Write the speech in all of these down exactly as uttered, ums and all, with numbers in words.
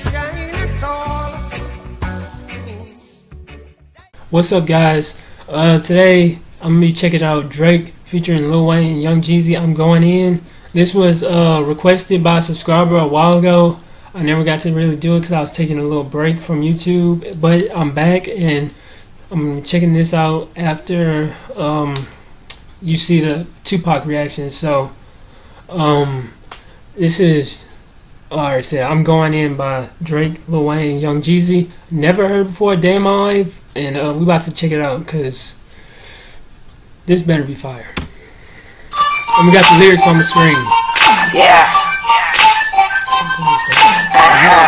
What's up, guys? Uh, today I'm gonna be checking out Drake featuring Lil Wayne and Young Jeezy. I'm Going In. This was uh, requested by a subscriber a while ago. I never got to really do it because I was taking a little break from YouTube, but I'm back and I'm checking this out after um, you see the Tupac reaction. So um, this is, alright, said I'm Going In by Drake, Lil Wayne, and Young Jeezy. Never heard before a day in my life, and uh, we about to check it out because this better be fire. And we got the lyrics on the screen. Yeah. Uh-huh.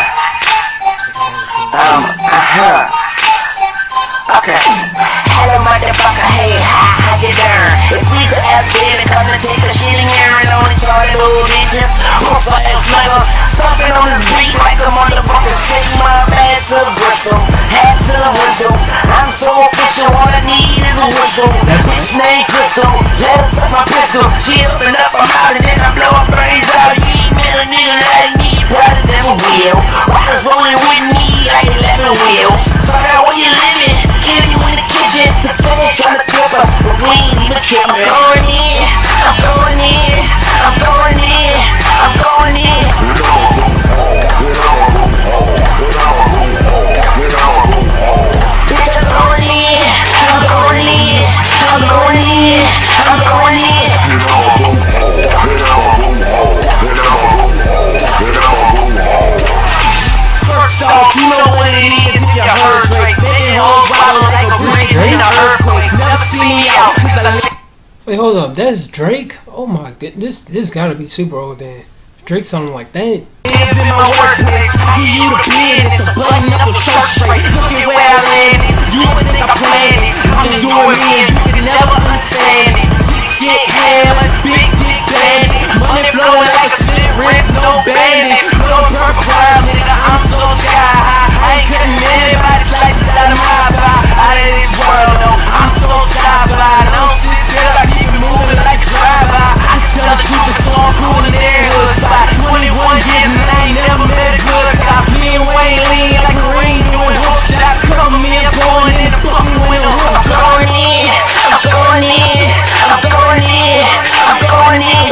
Um, uh-huh. Okay. Hello, motherfucker, hey, how, how you doing? It's Lisa F. Baby, come to take a shit in here and only toilet little bitches. Who's for F-Nuggers? Talking on this beat like a motherfucker. Say my bad to the bristle, hat to the whistle. I'm so official, all I need is a whistle. Bitch named Crystal, let her suck my pistol. She up and up, I'm out and then I blow her brains out. You ain't met a nigga like me, probably never will. Riders rolling with me like eleven wheels. Find out where you living, kill you in the kitchen. The feds trying to flip us, but we ain't even tripping. I'm going in, I'm going in, I'm going in, I'm going in. Bitch, I'm going in, I'm going in, I'm going in, I'm going in. First off, you know what it is if you heard Drake. They hold bottle like a brick in an earthquake. Never see me out. Wait, hold up, that's Drake? Oh my goodness, this this gotta be super old then. Drake sounding like that. Live in my workplace, I give you the business, a button up a shirt straight. Look at where I landed, you would think I planned it. I'm just doing it, you can never understand it. Shit hammer, big, big bandit. Money blowing like a split wrist, no bandits. No purple crowd, nigga, I'm so sky high. I ain't cutting anybody slices out of my pie. Out of this world, no, I'm so sci-fi. I don't sit still, I keep moving like a drive-by. I can tell the truth, it's all cool in their hood spot. twenty-one years and I ain't never met a good cop. Me and Wayne lean like a ring doing hook shots. Coming in, pouring in the fucking window. I'm going in, I'm going in, I'm going in, I'm going in.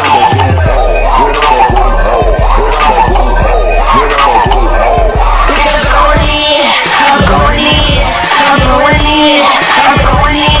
Bitch, I'm going in, I'm going in, I'm going in, I'm going in.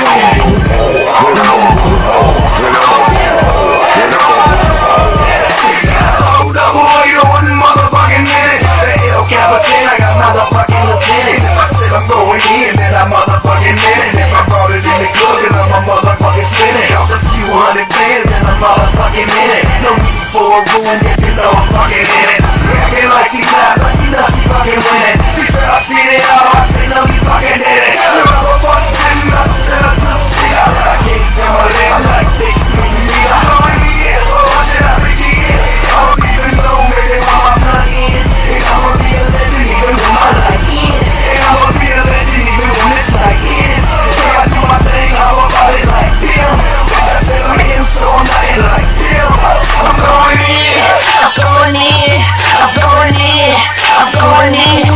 Hold up, boy, you one motherfucking minute. The El Capitan, I got motherfucking lieutenant. I said I'm going in, and I motherfucking minute. If I brought it in the club, then I'm a motherfucking spinning. Cost a few hundred bands, and I'm motherfucking in it. No need for a room, if you know I'm fucking in it. She acting like she not, but she knows she fucking winning. She said I seen it all, I said no, you fucking did it. The motherfucker's spinning up, set up to the seat. I said I can't feel my legs, I'm like big skinny nigga. I'm going in, I said I begin. I don't even know, maybe why I'm not in. And I'ma be a legend even when my life ends. And I'ma be a legend even when this life ends. So I do my thing, how about it like them? I said I'm him, so I'm nothing like them. I'm going in, I'm going in, I'm going in, I'm going in.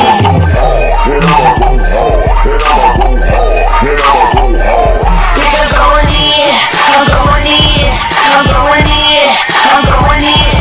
Bitch, I'm going in, I'm going in, I'm going in, I'm going in.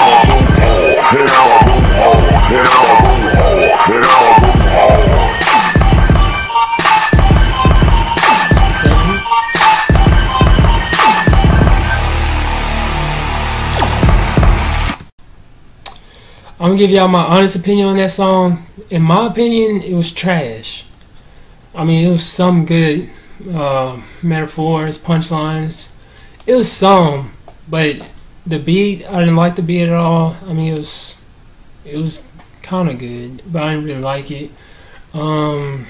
I'm gonna give y'all my honest opinion on that song. In my opinion, it was trash. I mean, it was some good uh, metaphors, punchlines. It was some, but the beat, I didn't like the beat at all. I mean, it was it was kind of good, but I didn't really like it. Um,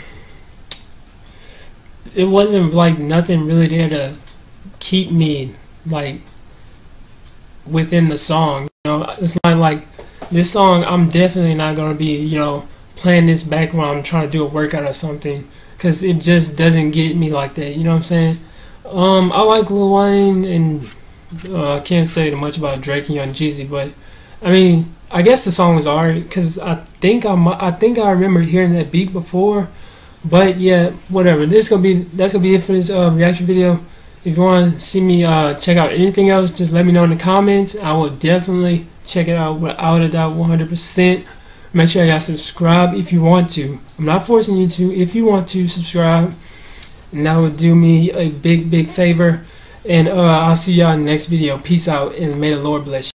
it wasn't like nothing really there to keep me like within the song. You know, it's not like this song. I'm definitely not gonna be, you know, playing this back when I'm trying to do a workout or something, because it just doesn't get me like that. You know what I'm saying? Um, I like Lil Wayne, and uh, I can't say much about Drake and Young Jeezy, but I mean, I guess the song was alright because I think I I think I remember hearing that beat before. But yeah, whatever. This gonna be that's gonna be it for this uh, reaction video. If you want to see me uh, check out anything else, just let me know in the comments. I will definitely check it out without a doubt, one hundred percent. Make sure y'all subscribe if you want to. I'm not forcing you to. If you want to subscribe, and that would do me a big, big favor. And uh, I'll see y'all in the next video. Peace out, and may the Lord bless you.